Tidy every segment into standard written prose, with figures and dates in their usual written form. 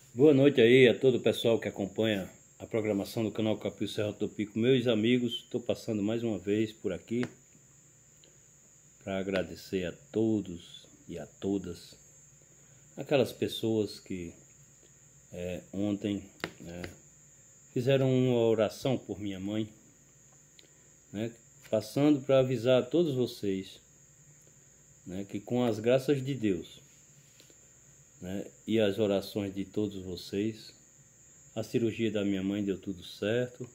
Boa noite aí a todo o pessoal que acompanha a programação do canal Capil Serra do Pico. Meus amigos, estou passando mais uma vez por aqui para agradecer a todos e a todas aquelas pessoas que ontem fizeram uma oração por minha mãe, passando para avisar a todos vocês que com as graças de Deus e as orações de todos vocês, a cirurgia da minha mãe deu tudo certo,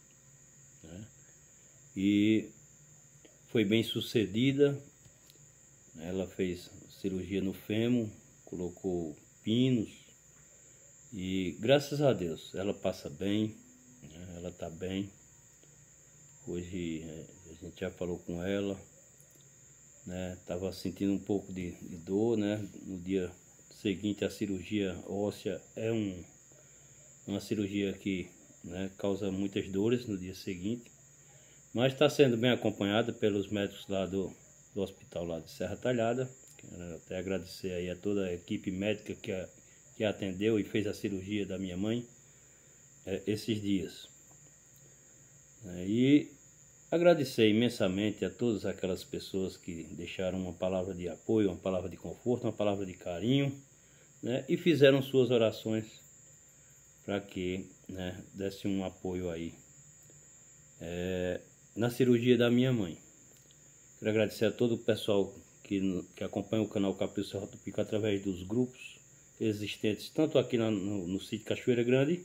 e foi bem sucedida. Ela fez cirurgia no fêmur, colocou pinos e graças a Deus ela passa bem, ela está bem. Hoje a gente já falou com ela, estava sentindo um pouco de dor, no dia seguinte. A cirurgia óssea é uma cirurgia que causa muitas dores no dia seguinte, mas está sendo bem acompanhada pelos médicos lá do hospital lá de Serra Talhada. Quero até agradecer aí a toda a equipe médica que atendeu e fez a cirurgia da minha mãe esses dias. E agradecer imensamente a todas aquelas pessoas que deixaram uma palavra de apoio, uma palavra de conforto, uma palavra de carinho, e fizeram suas orações para que desse um apoio aí na cirurgia da minha mãe. Quero agradecer a todo o pessoal que acompanha o canal Capil Serra do Pico através dos grupos existentes, tanto aqui no sítio Cachoeira Grande,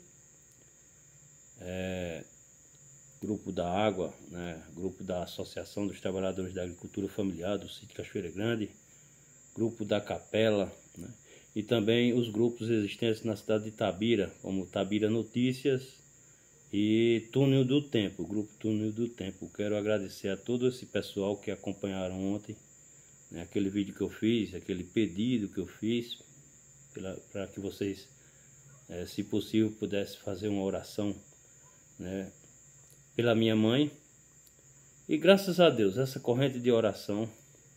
grupo da água, grupo da Associação dos Trabalhadores da Agricultura Familiar do sítio Cachoeira Grande, grupo da Capela, e também os grupos existentes na cidade de Tabira, como Tabira Notícias e Túnel do Tempo, o grupo Túnel do Tempo. Quero agradecer a todo esse pessoal que acompanharam ontem, aquele vídeo que eu fiz, aquele pedido que eu fiz, para que vocês, se possível, pudessem fazer uma oração pela minha mãe. E graças a Deus, essa corrente de oração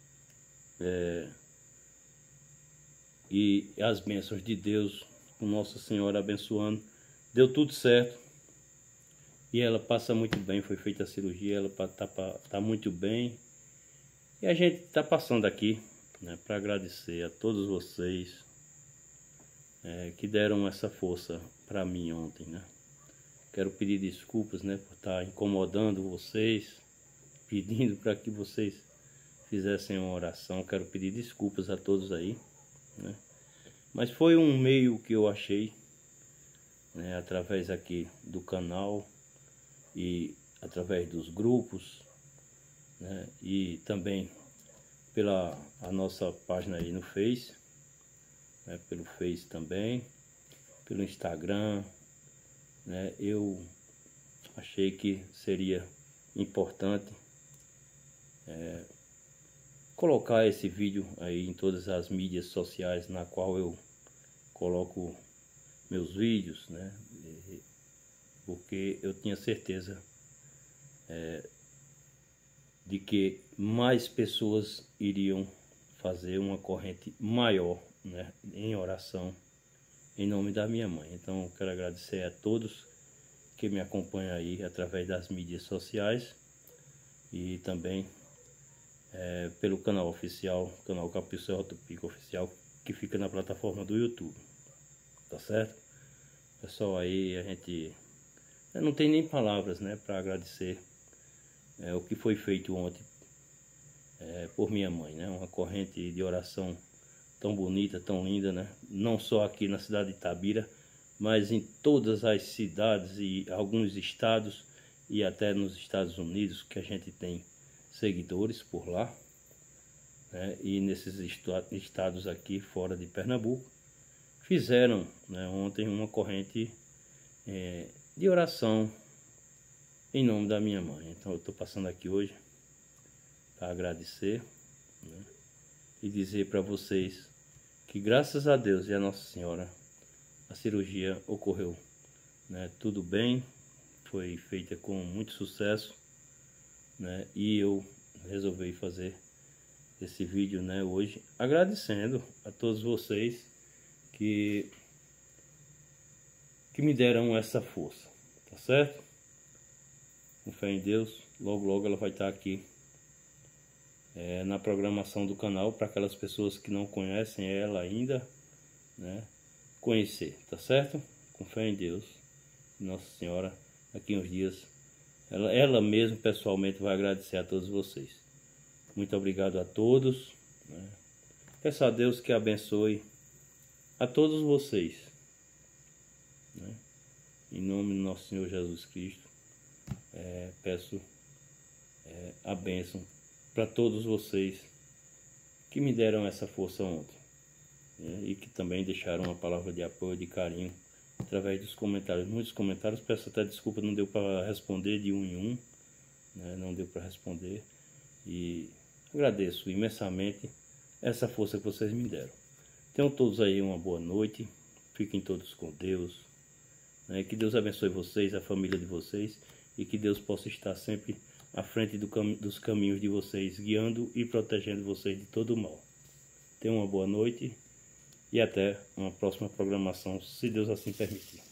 e as bênçãos de Deus, com Nossa Senhora abençoando, deu tudo certo. E ela passa muito bem, foi feita a cirurgia, ela tá muito bem. E a gente está passando aqui para agradecer a todos vocês que deram essa força para mim ontem. Quero pedir desculpas por estar incomodando vocês, pedindo para que vocês fizessem uma oração. Quero pedir desculpas a todos aí. Mas foi um meio que eu achei, através aqui do canal e através dos grupos, e também pela a nossa página aí no Face, pelo Face também, pelo Instagram, eu achei que seria importante colocar esse vídeo aí em todas as mídias sociais na qual eu coloco meus vídeos, porque eu tinha certeza de que mais pessoas iriam fazer uma corrente maior em oração em nome da minha mãe. Então eu quero agradecer a todos que me acompanham aí através das mídias sociais e também pelo canal oficial, canal Capil Serra do Pico Oficial, que fica na plataforma do YouTube, tá certo? Pessoal, aí a gente não tem nem palavras para agradecer o que foi feito ontem por minha mãe, uma corrente de oração tão bonita, tão linda, não só aqui na cidade de Tabira, mas em todas as cidades e alguns estados e até nos Estados Unidos, que a gente tem seguidores por lá, e nesses estados aqui fora de Pernambuco fizeram ontem uma corrente de oração em nome da minha mãe. Então eu estou passando aqui hoje para agradecer e dizer para vocês que graças a Deus e a Nossa Senhora a cirurgia ocorreu tudo bem, foi feita com muito sucesso, e eu resolvi fazer esse vídeo hoje agradecendo a todos vocês que que me deram essa força, tá certo? Com fé em Deus, logo logo ela vai estar aqui na programação do canal, para aquelas pessoas que não conhecem ela ainda, né, conhecer, tá certo? Com fé em Deus, Nossa Senhora, daqui uns dias, ela mesmo pessoalmente vai agradecer a todos vocês. Muito obrigado a todos, né? Peço a Deus que abençoe a todos vocês, né? Em nome do nosso Senhor Jesus Cristo, peço a bênção para todos vocês que me deram essa força ontem, né? E que também deixaram uma palavra de apoio, de carinho, através dos comentários, muitos comentários. Peço até desculpa, não deu para responder de um em um, né? Não deu para responder, e agradeço imensamente essa força que vocês me deram. Tenham todos aí uma boa noite, fiquem todos com Deus, né? Que Deus abençoe vocês, a família de vocês, e que Deus possa estar sempre à frente dos caminhos de vocês, guiando e protegendo vocês de todo o mal. Tenham uma boa noite e até uma próxima programação, se Deus assim permitir.